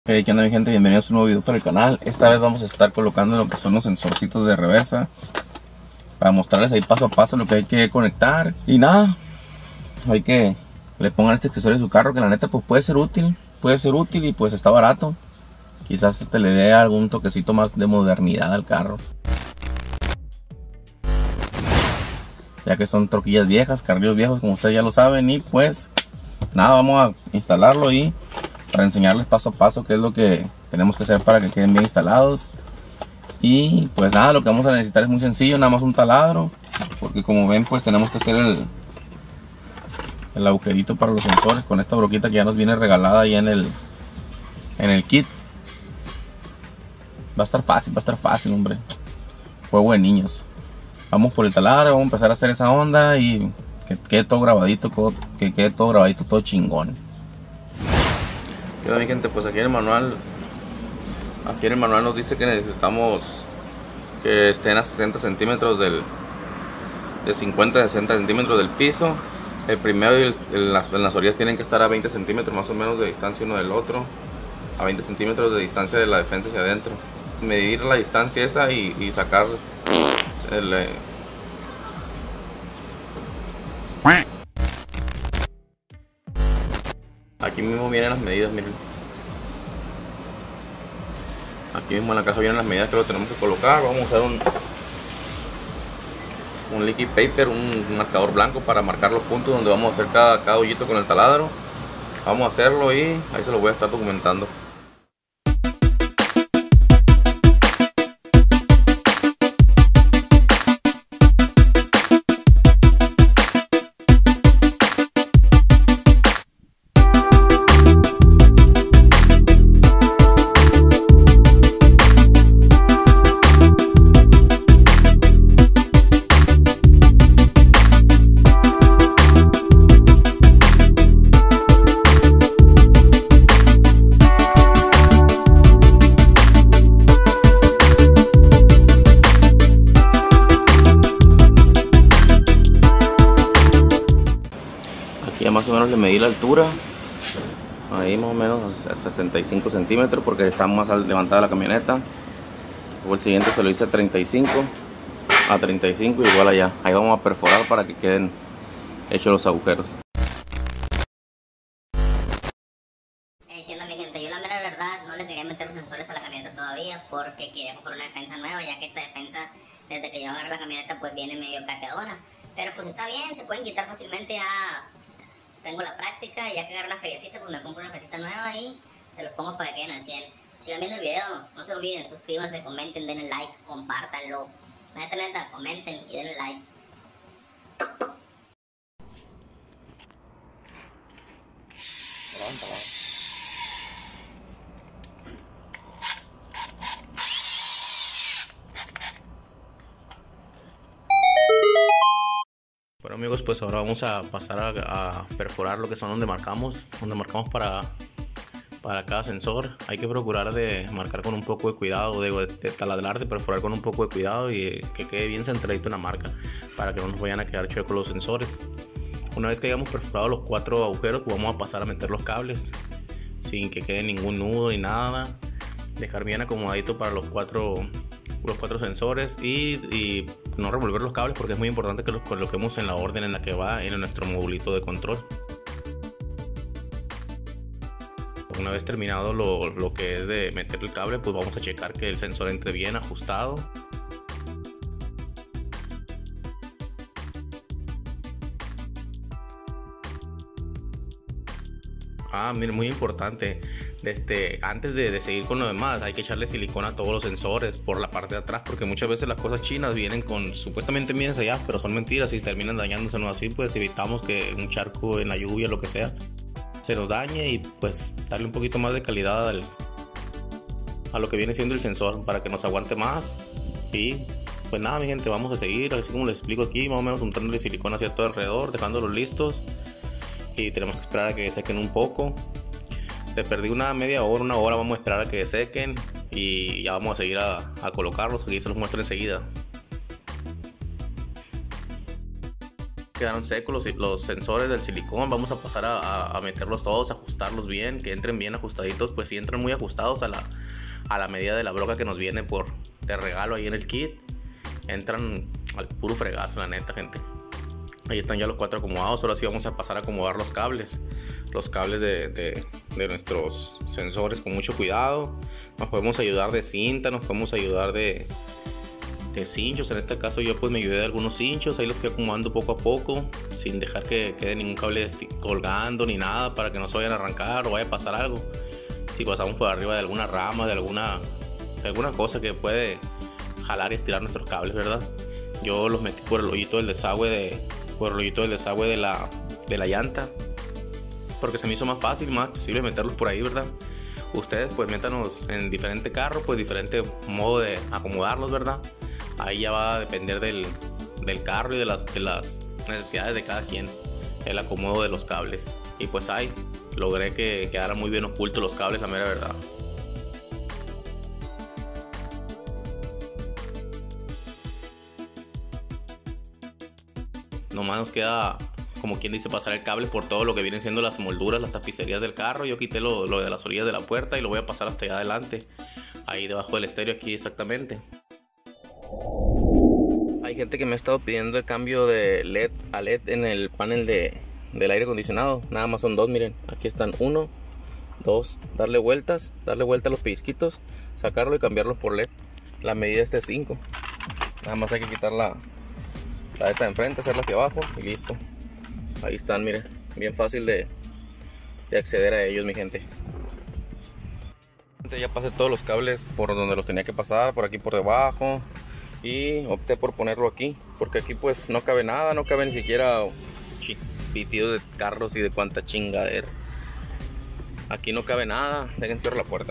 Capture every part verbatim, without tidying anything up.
Hey, ¿qué onda mi gente? Bienvenidos a un nuevo video para el canal. Esta vez vamos a estar colocando lo que son los sensorcitos de reversa para mostrarles ahí paso a paso lo que hay que conectar. Y nada, hay que le pongan este accesorio a su carro, que la neta pues puede ser útil, puede ser útil y pues está barato. Quizás este le dé algún toquecito más de modernidad al carro, ya que son troquillas viejas, carrillos viejos como ustedes ya lo saben. Y pues nada, vamos a instalarlo y para enseñarles paso a paso qué es lo que tenemos que hacer para que queden bien instalados. Y pues nada, lo que vamos a necesitar es muy sencillo, nada más un taladro, porque como ven pues tenemos que hacer el, el agujerito para los sensores con esta broquita que ya nos viene regalada ahí en el, en el kit. Va a estar fácil, va a estar fácil, hombre, juego de niños. Vamos por el taladro, vamos a empezar a hacer esa onda y que quede todo grabadito, que quede todo grabadito, todo chingón. Mi gente, pues aquí en el manual aquí en el manual nos dice que necesitamos que estén a sesenta centímetros del de cincuenta a sesenta centímetros del piso. El primero y el, el, las, las orillas tienen que estar a veinte centímetros más o menos de distancia uno del otro, a veinte centímetros de distancia de la defensa hacia adentro. Medir la distancia esa y, y sacar el eh, aquí mismo vienen las medidas, miren. Aquí mismo en la caja vienen las medidas que lo tenemos que colocar. Vamos a usar un, un liquid paper, un, un marcador blanco para marcar los puntos donde vamos a hacer cada, cada hoyito con el taladro. Vamos a hacerlo y ahí se lo voy a estar documentando. Ya más o menos le medí la altura, ahí más o menos a sesenta y cinco centímetros porque está más levantada la camioneta. Luego el siguiente se lo hice a treinta y cinco, a treinta y cinco, igual allá. Ahí vamos a perforar para que queden hechos los agujeros. Eh, ¿qué onda mi gente? Yo la mera verdad no le quería meter los sensores a la camioneta todavía porque quería comprar una defensa nueva, ya que esta defensa desde que yo agarré la camioneta pues viene medio caquedona. Pero pues está bien, se pueden quitar fácilmente. a Tengo la práctica, ya que agarro una feriecita, pues me compro una feriecita nueva y se los pongo para que queden al cien. Sigan viendo el video, no se olviden, suscríbanse, comenten, denle like, compártanlo. Neta, neta, comenten y denle like. Bueno amigos, pues ahora vamos a pasar a, a perforar lo que son donde marcamos, donde marcamos para, para cada sensor. Hay que procurar de marcar con un poco de cuidado, de, de taladrar, de perforar con un poco de cuidado y que quede bien centradito en la marca para que no nos vayan a quedar chuecos los sensores. Una vez que hayamos perforado los cuatro agujeros, pues vamos a pasar a meter los cables sin que quede ningún nudo ni nada. Dejar bien acomodadito para los cuatro los cuatro sensores y, y no revolver los cables porque es muy importante que los coloquemos en la orden en la que va en nuestro modulito de control. Una vez terminado lo, lo que es de meter el cable, pues vamos a checar que el sensor entre bien ajustado. Ah, miren, muy importante. Desde, antes de, de seguir con lo demás, hay que echarle silicona a todos los sensores por la parte de atrás, porque muchas veces las cosas chinas vienen con supuestamente bien selladas, pero son mentiras y terminan dañándose. No así, pues evitamos que un charco en la lluvia, lo que sea, se nos dañe y pues darle un poquito más de calidad al, a lo que viene siendo el sensor para que nos aguante más. Y pues nada mi gente, vamos a seguir así como les explico aquí, más o menos untándole silicona hacia todo alrededor, dejándolos listos. Y tenemos que esperar a que sequen un poco. Te perdí una media hora, una hora, vamos a esperar a que sequen y ya vamos a seguir a, a colocarlos. Aquí se los muestro enseguida. quedaron secos los, los sensores del silicón. Vamos a pasar a, a, a meterlos todos, ajustarlos bien, que entren bien ajustaditos. Pues si entran muy ajustados a la, a la medida de la broca que nos viene por de regalo ahí en el kit, entran al puro fregazo, la neta, gente. Ahí están ya los cuatro acomodados. Ahora sí vamos a pasar a acomodar los cables. Los cables de, de, de nuestros sensores con mucho cuidado. Nos podemos ayudar de cinta, nos podemos ayudar de, de cinchos. En este caso yo pues me ayudé de algunos cinchos. Ahí los fui acomodando poco a poco, sin dejar que quede ningún cable colgando ni nada, para que no se vayan a arrancar o vaya a pasar algo. Si pasamos por arriba de alguna rama, de alguna, de alguna cosa que puede jalar y estirar nuestros cables, ¿verdad? Yo los metí por el hoyito del desagüe de, por el hoyito del desagüe de la, de la llanta, porque se me hizo más fácil, más accesible meterlos por ahí, ¿verdad? Ustedes pues métanos en diferente carro, pues diferente modo de acomodarlos, ¿verdad? Ahí ya va a depender del, del carro y de las, de las necesidades de cada quien, el acomodo de los cables. Y pues ahí logré que quedaran muy bien ocultos los cables, la mera verdad. Nomás nos queda, como quien dice, pasar el cable por todo lo que vienen siendo las molduras, las tapicerías del carro. Yo quité lo, lo de las orillas de la puerta y lo voy a pasar hasta allá adelante, ahí debajo del estéreo, aquí exactamente. Hay gente que me ha estado pidiendo el cambio de L E D a L E D en el panel de, del aire acondicionado. Nada más son dos, miren, aquí están uno, dos, darle vueltas, darle vuelta a los pellizquitos, sacarlo y cambiarlo por L E D. La medida este es cinco. Nada más hay que quitar la, la esta de enfrente, hacerla hacia abajo y listo. Ahí están, miren, bien fácil de, de acceder a ellos, mi gente. Ya pasé todos los cables por donde los tenía que pasar, por aquí por debajo, y opté por ponerlo aquí, porque aquí pues no cabe nada, no cabe ni siquiera pitidos de carros y de cuanta chingadera. Aquí no cabe nada. Dejen cerrar la puerta.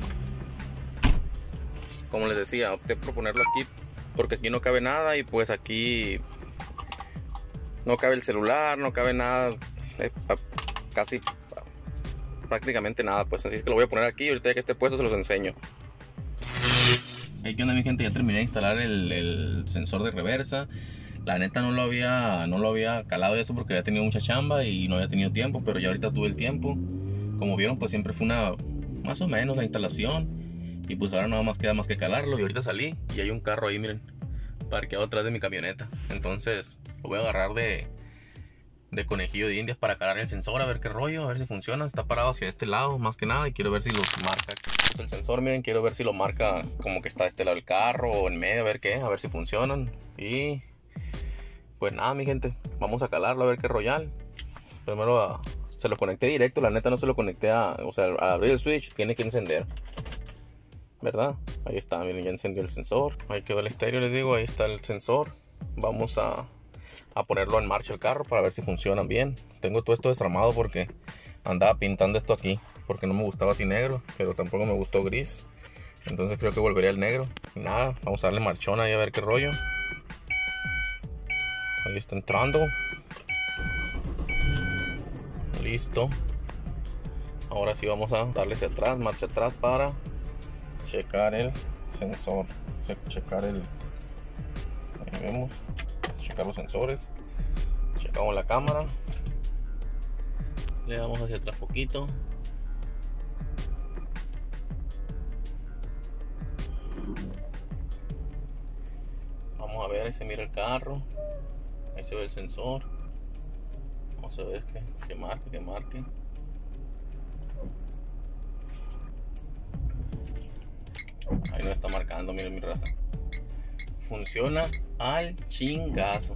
Como les decía, opté por ponerlo aquí porque aquí no cabe nada, y pues aquí no cabe el celular, no cabe nada, eh, casi prácticamente nada, pues así es que lo voy a poner aquí, y ahorita que esté puesto se los enseño. Hey, ¿qué onda, mi gente? Ya terminé de instalar el, el sensor de reversa. La neta no lo había no lo había calado eso porque había tenido mucha chamba y no había tenido tiempo, pero ya ahorita tuve el tiempo. Como vieron, pues siempre fue una más o menos la instalación, y pues ahora nada más queda más que calarlo. Y ahorita salí y hay un carro ahí, miren, parqueado atrás de mi camioneta. Entonces lo voy a agarrar de, de conejillo de indias para calar el sensor, a ver qué rollo, a ver si funciona. Está parado hacia este lado más que nada, y quiero ver si lo marca el sensor, miren, quiero ver si lo marca como que está a este lado del carro o en medio, a ver qué, a ver si funcionan. Y pues nada, mi gente, vamos a calarlo, a ver qué royal. Primero a, se lo conecté directo, la neta no se lo conecté a, o sea, al abrir el switch tiene que encender, ¿verdad? Ahí está, miren, ya encendió el sensor. Ahí quedó el estéreo, les digo, ahí está el sensor. Vamos a, a ponerlo en marcha el carro para ver si funcionan bien. Tengo todo esto desarmado porque andaba pintando esto aquí, porque no me gustaba así negro, pero tampoco me gustó gris. Entonces creo que volvería al negro. Y nada, vamos a darle marchón ahí a ver qué rollo. Ahí está entrando. Listo. Ahora sí vamos a darle hacia atrás, marcha atrás, para checar el sensor, checar el, ahí vemos, checar los sensores, checamos la cámara, le damos hacia atrás poquito, vamos a ver, ahí se mira el carro, ahí se ve el sensor, vamos a ver que, que marque, que marque. Ahí no está marcando, miren mi raza. Funciona al chingazo.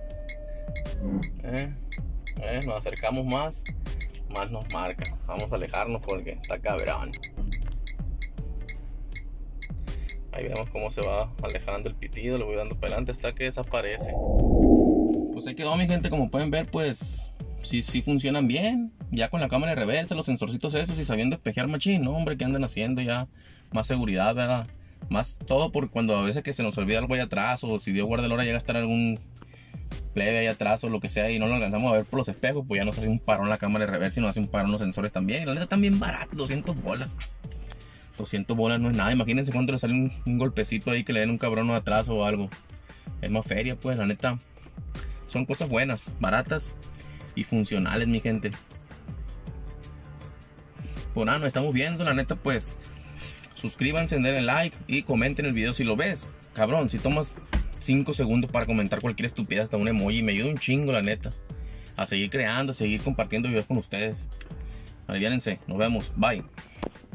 Eh, eh, nos acercamos más, más nos marca. Vamos a alejarnos porque está cabrón. Ahí vemos cómo se va alejando el pitido. Le voy dando para adelante hasta que desaparece. Pues ahí quedó, mi gente. Como pueden ver, pues sí, sí funcionan bien. Ya con la cámara de reversa, los sensorcitos esos, y sabiendo espejear machín, ¿no? Hombre, ¿qué andan haciendo ya? Más seguridad, ¿verdad? Más todo por cuando a veces que se nos olvida algo allá atrás, o si Dios guarde la hora llega a estar algún plebe allá atrás o lo que sea y no lo alcanzamos a ver por los espejos, pues ya nos hace un parón la cámara de reversa y nos hace un parón los sensores también. Y la neta están bien baratos, doscientas bolas. doscientas bolas no es nada. Imagínense cuánto le sale un, un golpecito ahí que le den un cabrón atrás o algo. Es más feria, pues, la neta. son cosas buenas, baratas y funcionales, mi gente. Por nada, nos estamos viendo, la neta, pues suscríbanse, denle like y comenten el video si lo ves. Cabrón, si tomas cinco segundos para comentar cualquier estupidez, hasta un emoji, me ayuda un chingo, la neta, a seguir creando, a seguir compartiendo videos con ustedes. Aliviánense, nos vemos, bye.